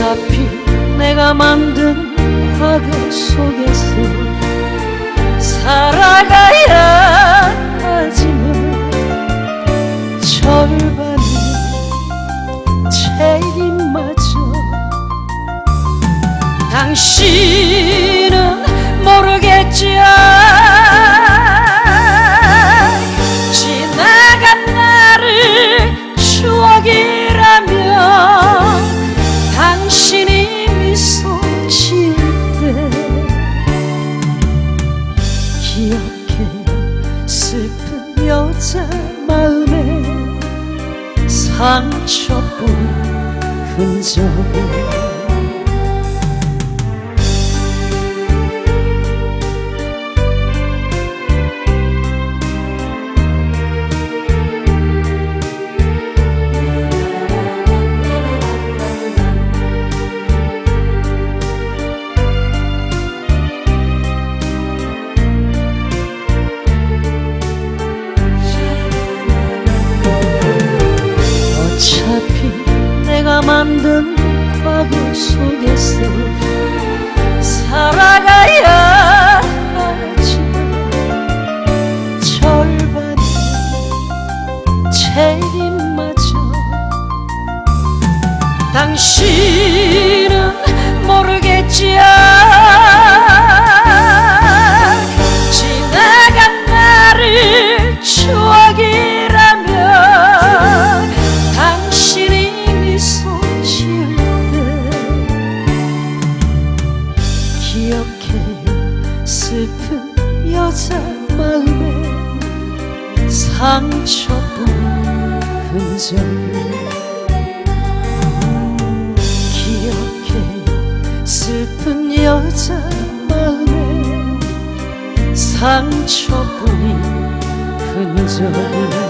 어차피 내가 만든 과거 속에서 살아가야 하지만 절반의 책임마저 당신은 모르겠죠. 지나간 나를 추억이라며 당신이 미소 지을 때 기억해요. 슬픈 여자 마음에 상처뿐 흔적을. 어차피 내가 만든 과거 속에서 살아가야 하지만 절반의 책임마저 당신은 모르겠죠. 지나간 나를 추억이라며 당신이 미소 지을 때 기억해요. 슬픈 여자 마음에 상처뿐 흔적을. 기억해요. 슬픈 여자 마음에 상처뿐인 흔적을.